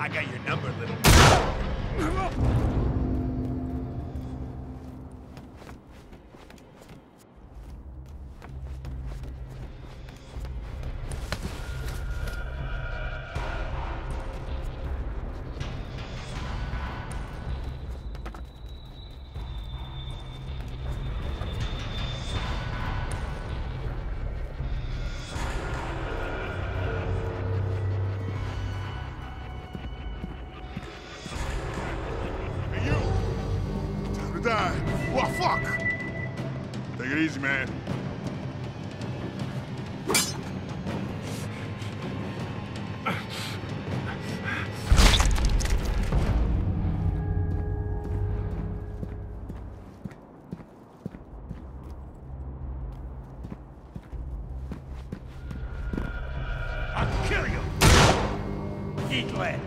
I got your number, little. Die. What fuck? Take it easy, man. I'll kill you. Eat lead.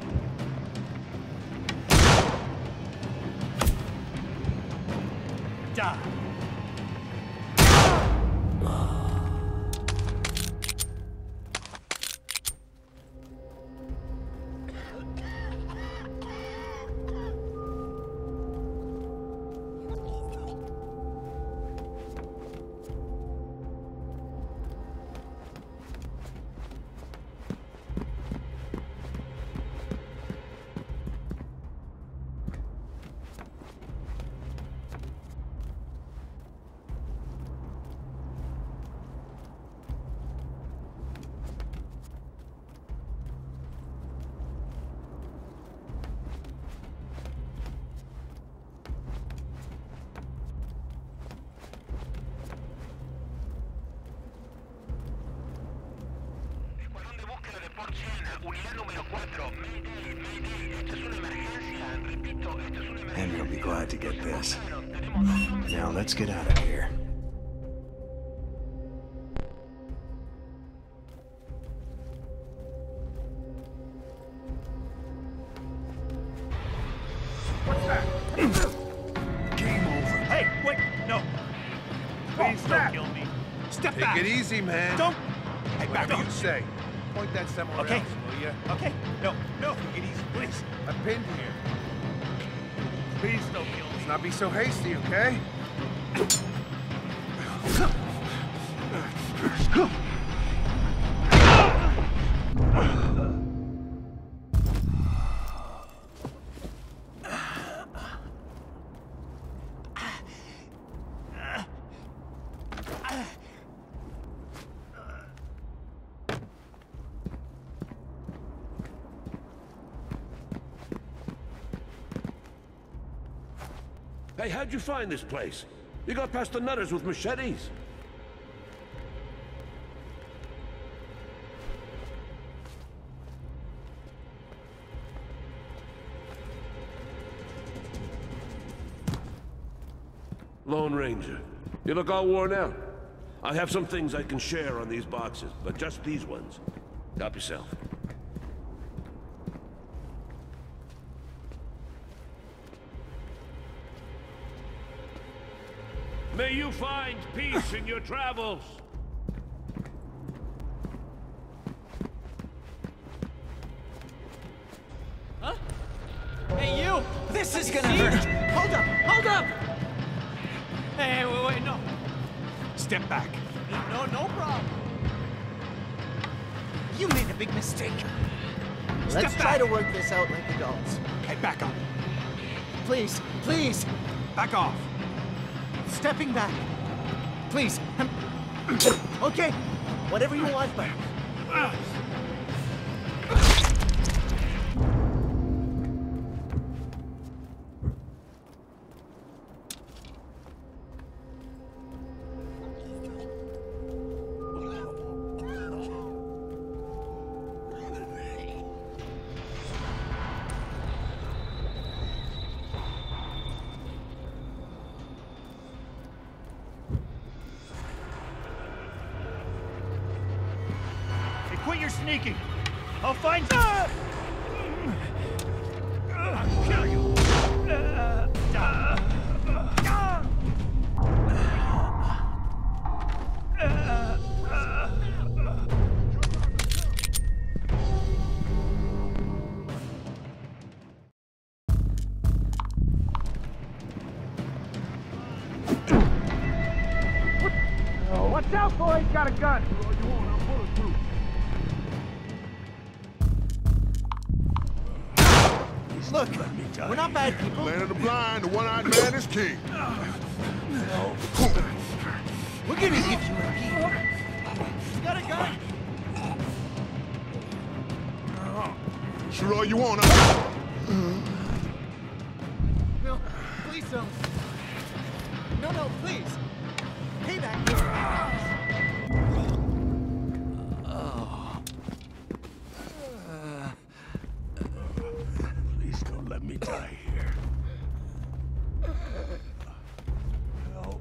Die. Unidad número 4. Mayday, Mayday. Esto es una emergencia. Repito, esto es una emergencia. Henry will be glad to get this. Now let's get out of here. What's that? Game over. Hey, wait, no. Please don't kill me. Step back. Take it easy, man. Don't. Hey, back Whatever up. you say. Point that somewhere Okay. else, will ya? Okay. No, no. Take it easy, please. I'm pinned here. Please don't kill me. Let's not be so hasty, okay? Hey, how'd you find this place? You got past the nutters with machetes. Lone Ranger. You look all worn out. I have some things I can share on these boxes, but just these ones. Help yourself. May you find peace in your travels. Huh? Hey, you! This is gonna hurt. Hold up! Hold up! Hey, wait, no. Step back. No problem. You made a big mistake. Let's Step try back. to work this out like adults. Hey, back up. Please, please, Back off. stepping back. Please. Okay, whatever you want, but Hey, quit your sneaking. I'll find you. I'll kill you. I ain't got a gun. Look, we're not bad people. Land of the blind, the one-eyed man is king. We're gonna give you a beat. You got a gun? Shoot all you want, No, please don't. No, please. Payback. Please don't let me die here. Help.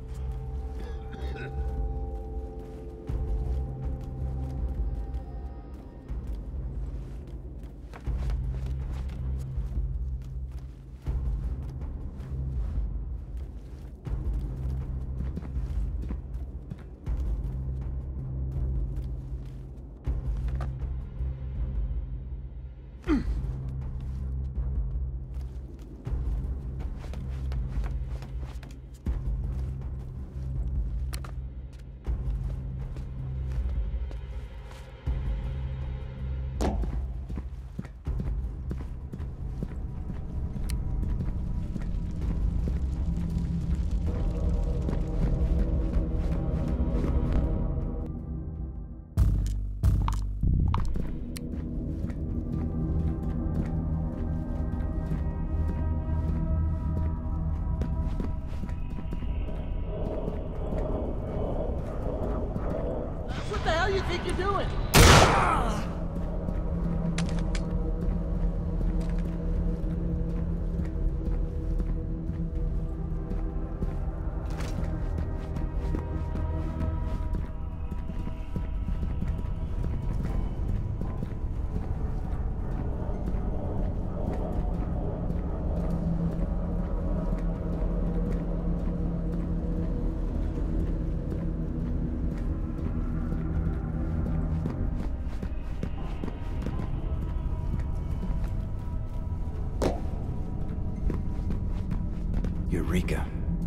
What the hell you think you're doing? Eureka.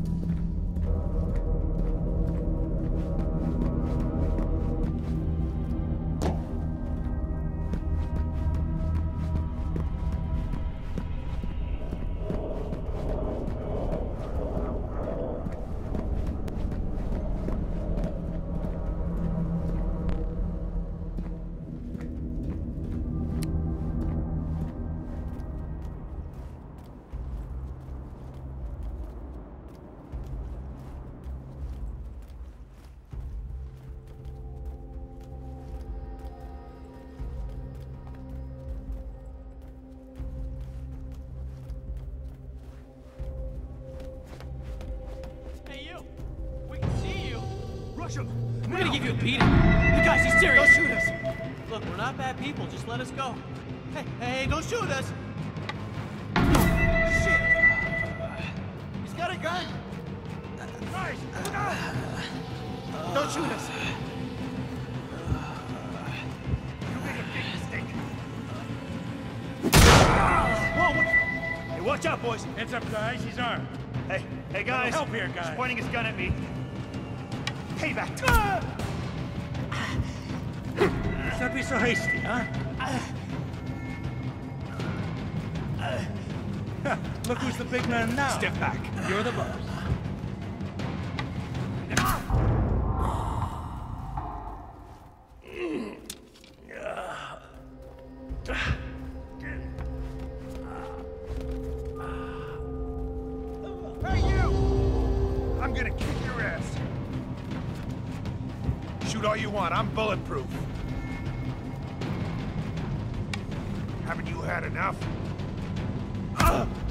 Hey, you! We can see you! Rush him. We're gonna give you a beating! You guys, he's serious! Don't shoot us. Look, we're not bad people. Just let us go. Hey, don't shoot us! Shit. He's got a gun. Nice. Look out. Don't shoot us. You made a big mistake. Whoa, what? Hey, watch out, boys. Heads up, guys. He's armed. Hey, guys. Help here, guys. He's pointing his gun at me. Payback. Let's not be so hasty, huh? Look who's the big man now. Step back. You're the boss. Hey, you! I'm gonna kick your ass. Shoot all you want. I'm bulletproof. Haven't you had enough?